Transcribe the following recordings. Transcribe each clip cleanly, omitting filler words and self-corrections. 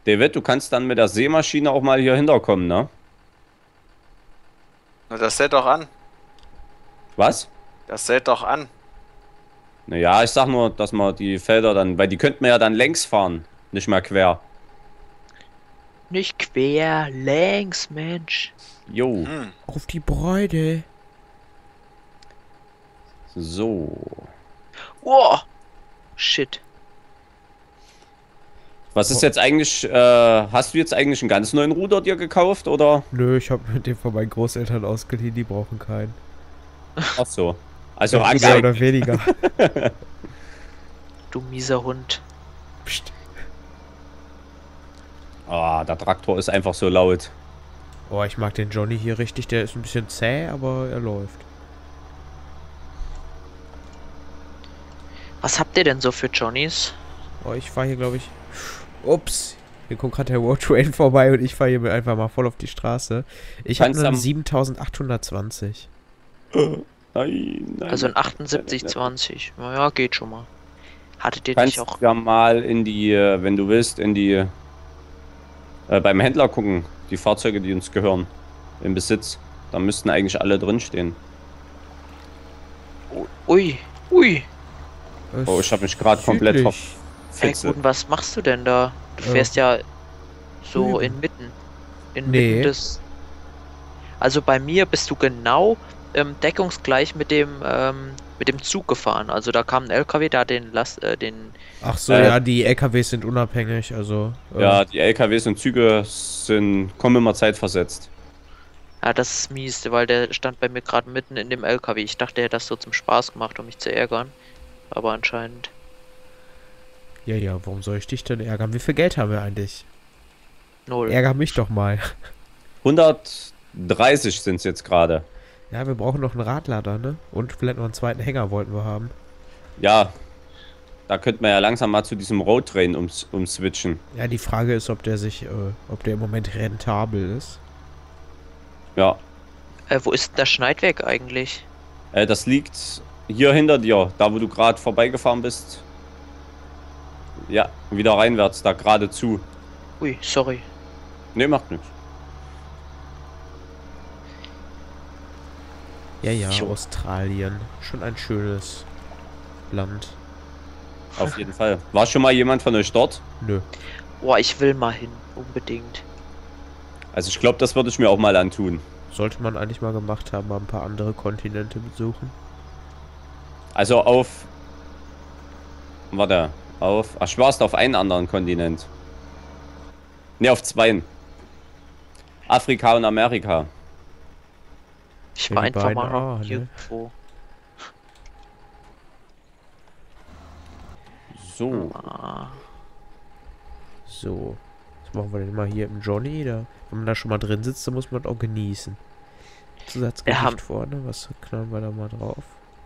David, du kannst dann mit der Seemaschine auch mal hier hinterkommen, ne? Na, das säht doch an. Was? Das säht doch an. Naja, ich sag nur, dass man die Felder dann, weil die könnten wir ja dann längs fahren, nicht mehr quer. Nicht quer, längs, Mensch. Jo, Hm. Auf die Bräude. so. Oh, shit. Was ist jetzt eigentlich, hast du jetzt eigentlich einen ganz neuen Ruder dir gekauft, oder? Nö, ich habe mit dem von meinen Großeltern ausgeliehen, die brauchen keinen. Ach so. Also Mehr angeeignet. oder weniger. Du mieser Hund. Psst. Ah, der Traktor ist einfach so laut. Oh, ich mag den Johnny hier richtig. Der ist ein bisschen zäh, aber er läuft. Was habt ihr denn so für Johnnies? Oh, ich fahre hier, glaube ich... Ups. Hier kommt gerade der World Train vorbei und ich fahre hier einfach mal voll auf die Straße. Ich habe Kannst einen am- 7820. Nein, nein. Also ein 7820. Naja, geht schon mal. Hattet ihr Kannst nicht auch... ja mal in die, wenn du willst, in die, beim Händler gucken, die Fahrzeuge, die uns gehören, im Besitz. Da müssten eigentlich alle drinstehen. Ui, ui. Oh, ich habe mich gerade komplett Südlich. Hey, verfetzelt. gut, was machst du denn da? Du fährst ja so drüben. inmitten. Nee. Inmitten des... Also bei mir bist du genau deckungsgleich mit dem Zug gefahren. Also da kam ein LKW, da den Ach so, Äh, ja, die LKWs sind unabhängig, also... Ja, die LKWs und Züge kommen immer zeitversetzt. Ja, das ist mies, weil der stand bei mir gerade mitten in dem LKW. Ich dachte, er hätte das so zum Spaß gemacht, um mich zu ärgern. Aber anscheinend. Ja, ja, warum soll ich dich denn ärgern? Wie viel Geld haben wir eigentlich? 0. Ärger mich doch mal. 130 sind es jetzt gerade. Ja, wir brauchen noch einen Radlader, ne? Und vielleicht noch einen zweiten Hänger wollten wir haben. Ja, da könnte man ja langsam mal zu diesem Roadtrain umswitchen. Ja, die Frage ist, ob der im Moment rentabel ist. Ja, Wo ist denn das Schneidwerk eigentlich? das liegt hier hinter dir, da wo du gerade vorbeigefahren bist. Ja, wieder reinwärts, da geradezu. Ui, sorry. Ne, macht nichts. Ja, ja, Jo. Australien. Schon ein schönes Land. Auf jeden Fall. War schon mal jemand von euch dort? Nö. Boah, ich will mal hin. Unbedingt. Also ich glaube, das würde ich mir auch mal antun. Sollte man eigentlich mal gemacht haben, mal ein paar andere Kontinente besuchen. Also auf... Warte. Auf... Ach, schwarst auf einen anderen Kontinent. Ne, auf zweien. Afrika und Amerika. Ich Ja, war die einfach beiden mal auch, ne? irgendwo. So. Ah, So. Was machen wir denn mal hier im Johnny? Da, wenn man da schon mal drin sitzt, dann muss man das auch genießen. Zusatzgewicht haben- vorne, was knallen wir da mal drauf?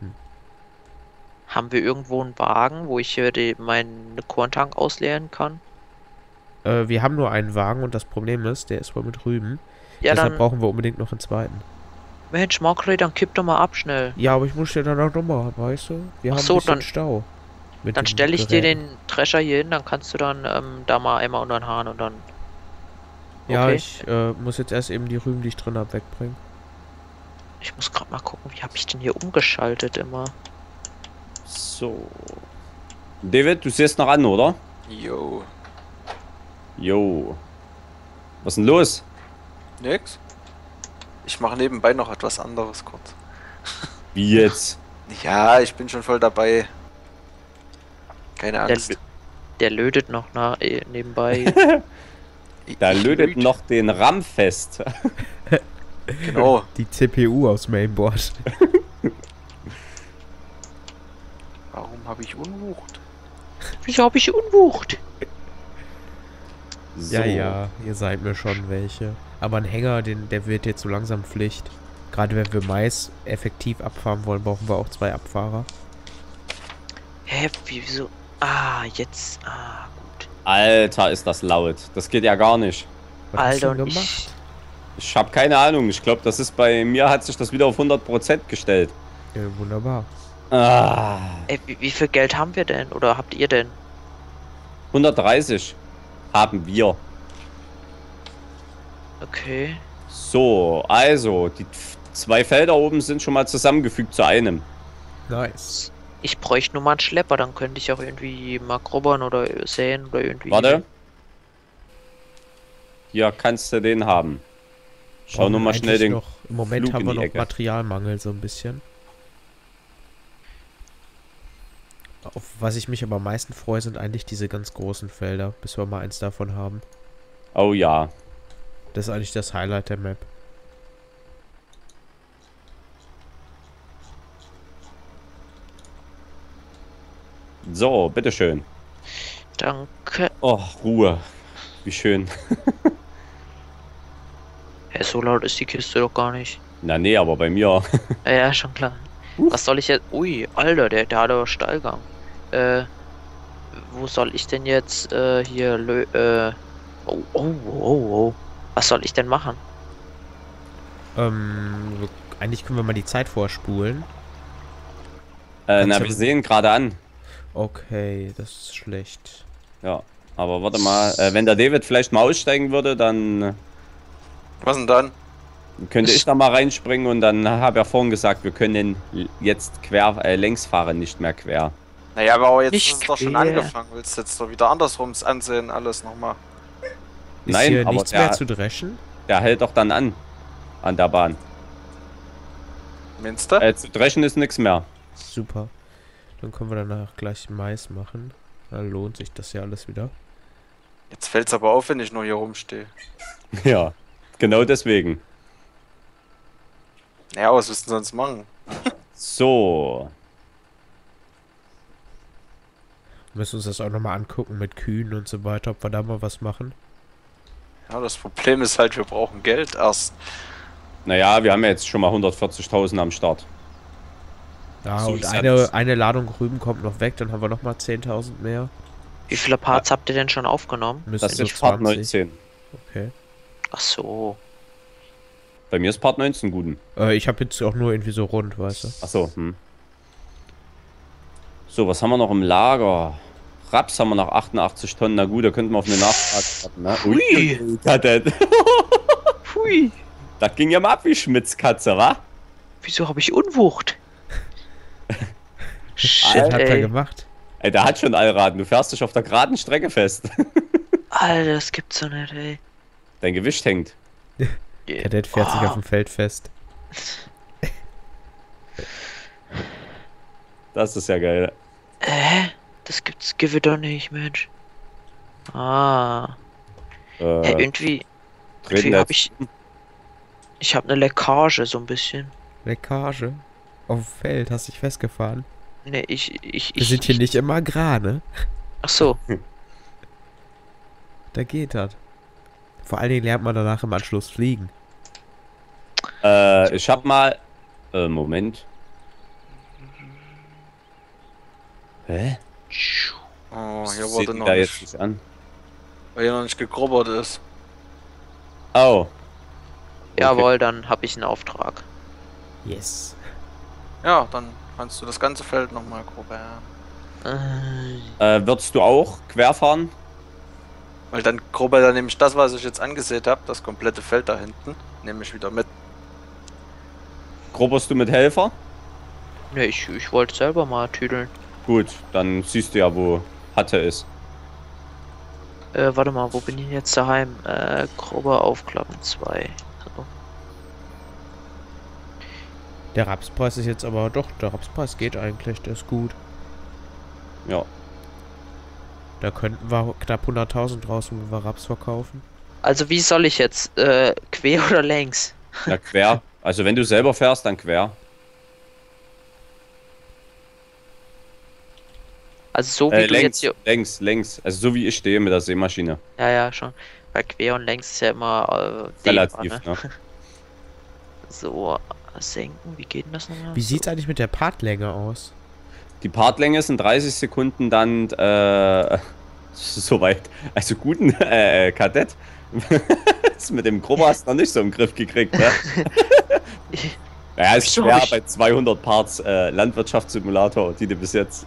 haben wir irgendwo einen Wagen, wo ich hier meinen Korntank ausleeren kann? Wir haben nur einen Wagen und das Problem ist, der ist voll mit Rüben. Ja, Deshalb dann. brauchen wir unbedingt noch einen zweiten. Mensch, Markley, dann kipp doch mal ab schnell. Ja, aber ich muss ja dann auch nochmal, weißt du? Wir Ach haben so, ein bisschen dann- Stau. Mit Dann den stelle ich dir Geräten. den Drescher hier hin, dann kannst du dann da mal einmal unter den Haaren und dann. Ja, Okay. ich muss jetzt erst eben die Rüben, die ich drin habe, wegbringen. Ich muss gerade mal gucken, wie habe ich denn hier umgeschaltet immer? So. David, du siehst noch an, oder? Jo. Jo. Was ist denn los? Nix. Ich mache nebenbei noch etwas anderes kurz. Wie jetzt? Ja, ich bin schon voll dabei. Keine Angst. Der lötet noch nebenbei. Da Ich lötet löt. noch den RAM fest. Genau. Die CPU aus Mainboard. Warum habe ich Unwucht? Wieso habe ich Unwucht? So. Ja, ja, ihr seid mir schon welche. Aber ein Hänger, der wird jetzt so langsam Pflicht. Gerade wenn wir Mais effektiv abfahren wollen, brauchen wir auch 2 Abfahrer. Hä, wieso? Ah, jetzt. Ah, gut. Alter, ist das laut. Das geht ja gar nicht. Was hast du Alter, denn und gemacht? Ich habe keine Ahnung. Ich glaube, das ist bei mir, hat sich das wieder auf 100% gestellt. Ja, wunderbar. Ah, Wie viel Geld haben wir denn? Oder habt ihr denn? 130 haben wir. Okay. So, also, die 2 Felder oben sind schon mal zusammengefügt zu einem. Nice. Ich bräuchte nur mal einen Schlepper, dann könnte ich auch irgendwie mal grubbern oder säen oder irgendwie. Warte. Hier kannst du den haben. Schau Brauchen nur mal wir schnell eigentlich den. noch, im Moment Flug haben in wir die noch Ecke. Materialmangel so ein bisschen. Auf was ich mich aber am meisten freue, sind eigentlich diese ganz großen Felder, bis wir mal eins davon haben. Oh ja. Das ist eigentlich das Highlight der Map. So, bitteschön. Danke. Oh, Ruhe. Wie schön. Hä, so laut ist die Kiste doch gar nicht. Na nee, aber bei mir. Ja, schon klar. Was soll ich jetzt? Ui, Alter, der hat aber Steilgang. Wo soll ich denn jetzt hier oh. Was soll ich denn machen? Eigentlich können wir mal die Zeit vorspulen. Na, Kannst wir du- sehen gerade an. Okay, das ist schlecht. Ja, aber warte mal. Wenn der David vielleicht mal aussteigen würde, dann Was denn dann? könnte ich da mal reinspringen und dann habe ich ja vorhin gesagt, wir können jetzt längs fahren, nicht mehr quer. Naja, aber jetzt Nicht ist es doch schon quer. angefangen. Willst du jetzt doch wieder andersrum ansehen, alles nochmal? Ist Nein, hier aber nichts der- mehr zu dreschen? Der hält doch dann an der Bahn. Meinst du? Zu dreschen ist nichts mehr. Super. Dann können wir danach gleich Mais machen. Dann lohnt sich das ja alles wieder. Jetzt fällt's aber auf, wenn ich nur hier rumstehe. Ja, genau deswegen. Naja, was willst du sonst machen? So. Wir müssen uns das auch nochmal angucken mit Kühen und so weiter, ob wir da mal was machen. Ja, das Problem ist halt, wir brauchen Geld erst. Naja, wir haben ja jetzt schon mal 140.000 am Start. Ja, So und ist das. eine Ladung Rüben kommt noch weg, dann haben wir nochmal 10.000 mehr. Wie viele Parts habt ihr denn schon aufgenommen? Müssen Das so ist Part 19. Okay. Ach so. Bei mir ist Part 19 guten. Ich habe jetzt auch nur irgendwie so rund, weißt du. Achso, So, was haben wir noch im Lager? Raps haben wir noch 88 Tonnen. Na gut, da könnten wir auf eine Nachfrage warten, ne? Hui. Kadett. Hui. Das ging ja mal ab wie Schmitzkatze, wa? Wieso habe ich Unwucht? Shit, Was hat er ey. gemacht? Ey, der hat schon Allraden. Du fährst dich auf der geraden Strecke fest. Alter, das gibt's doch nicht, ey. Dein Gewicht hängt. Kadett fährt sich auf dem Feld fest. Das ist ja geil. Das gibt's Gewitter nicht, Mensch. Ah. Irgendwie treten habe jetzt. ich habe eine Leckage so ein bisschen. Leckage. Auf dem Feld, hast dich festgefahren. Ne, Wir sind hier nicht im Agrar, ne? Ach so. Da geht das. Vor allen Dingen lernt man danach im Anschluss fliegen. Ich hab mal. Moment. Hä? Oh, hier Sieht wurde ihn noch da nicht, jetzt nicht an. weil hier noch nicht gegrubbert ist. Oh. Jawohl, dann habe ich einen Auftrag. Yes. Ja, dann kannst du das ganze Feld nochmal grubbern. Würdest du auch querfahren? Weil dann grubbert er nämlich das, was ich jetzt angesehen habe, das komplette Feld da hinten, nehme ich wieder mit. Grubberst du mit Helfer? Ne, ich wollte selber mal tüdeln. Gut, dann siehst du ja, wo Hatte ist. Warte mal, wo bin ich jetzt daheim? Grober aufklappen 2. So. Der Rapspreis ist jetzt aber doch, der Rapspreis geht eigentlich, der ist gut. Ja. Da könnten wir knapp 100.000 draus, wenn wir Raps verkaufen. Also wie soll ich jetzt? Quer oder längs? Na, quer. Also wenn du selber fährst, dann quer. Also so wie du jetzt hier. längs. Also so wie ich stehe mit der Sämaschine. Ja, schon. Weil quer und längs ist ja immer Relativ, dehnbar, ne? So, senken, wie geht denn das nochmal? Wie sieht's eigentlich mit der Partlänge aus? Die Partlänge sind 30 Sekunden dann soweit. Also guten Kadett. Das mit dem Grubber hast du noch nicht so im Griff gekriegt, ne? Ja, ist Wieso schwer hab ich- bei 200 Parts Landwirtschaftssimulator, die du bis jetzt...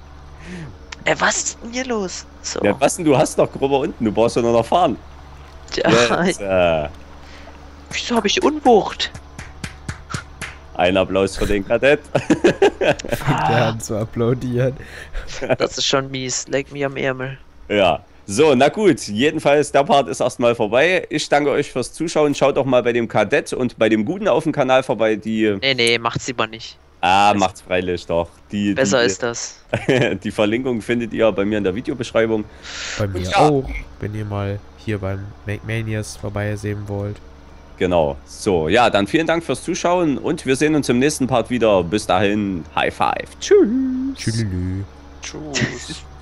Was ist denn hier los? So. Ja, was denn, du hast doch Grubber unten, du brauchst ja nur noch fahren. Ja, Jetzt, wieso habe ich Unwucht? ein Applaus für den Kadett. Gern zu applaudieren. Das ist schon mies. Leck mir am Ärmel. Ja. So, na gut. Jedenfalls, der Part ist erstmal vorbei. Ich danke euch fürs Zuschauen. Schaut doch mal bei dem Kadett und bei dem Guten auf dem Kanal vorbei. Die. Nee, macht's lieber nicht. Macht's freilich doch. Besser ist das. Die Verlinkung findet ihr bei mir in der Videobeschreibung. Bei mir ja. auch, wenn ihr mal hier beim MakeManias vorbeisehen wollt. Genau. So, ja, dann vielen Dank fürs Zuschauen und wir sehen uns im nächsten Part wieder. Bis dahin, High Five. Tschüss. Tschüss. Tschüss.